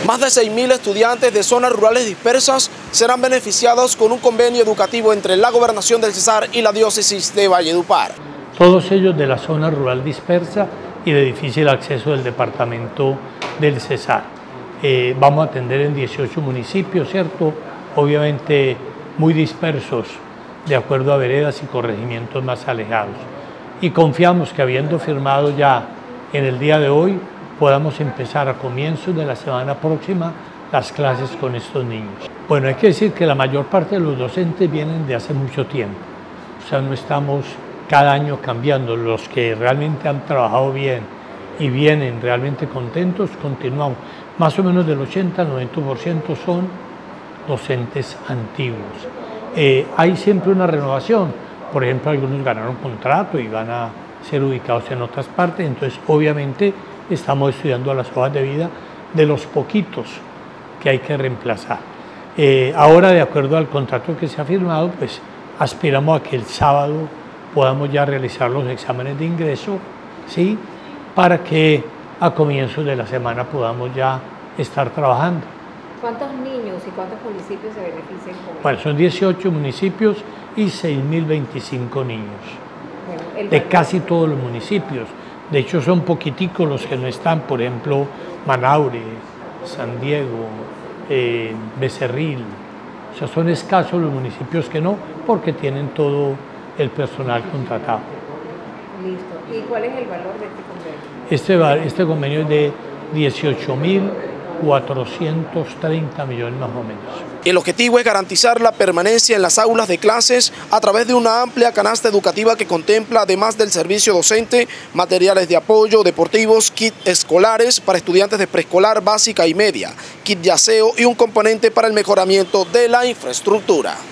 Más de 6.000 estudiantes de zonas rurales dispersas serán beneficiados con un convenio educativo entre la Gobernación del Cesar y la Diócesis de Valledupar. Todos ellos de la zona rural dispersa y de difícil acceso del departamento del Cesar. Vamos a atender en 18 municipios, ¿cierto? Obviamente muy dispersos, de acuerdo a veredas y corregimientos más alejados. Y confiamos que habiendo firmado ya en el día de hoy, podamos empezar a comienzos de la semana próxima las clases con estos niños. Bueno, hay que decir que la mayor parte de los docentes vienen de hace mucho tiempo, o sea, no estamos cada año cambiando. Los que realmente han trabajado bien y vienen realmente contentos, continuamos. Más o menos del 80 al 90% son docentes antiguos. Hay siempre una renovación, por ejemplo, algunos ganaron contrato y van a ser ubicados en otras partes, entonces obviamente estamos estudiando las hojas de vida de los poquitos que hay que reemplazar. Ahora, de acuerdo al contrato que se ha firmado, pues aspiramos a que el sábado podamos ya realizar los exámenes de ingreso, ¿sí? Para que a comienzos de la semana podamos ya estar trabajando. ¿Cuántos niños y cuántos municipios se benefician con esto? Bueno, son 18 municipios y 6.025 niños, de casi todos los municipios. De hecho, son poquiticos los que no están, por ejemplo, Manaure, San Diego, Becerril. O sea, son escasos los municipios que no, porque tienen todo el personal contratado. Listo. ¿Y cuál es el valor de este convenio? Este convenio es de 18.430 millones más o menos. El objetivo es garantizar la permanencia en las aulas de clases a través de una amplia canasta educativa que contempla, además del servicio docente, materiales de apoyo, deportivos, kits escolares para estudiantes de preescolar, básica y media, kit de aseo y un componente para el mejoramiento de la infraestructura.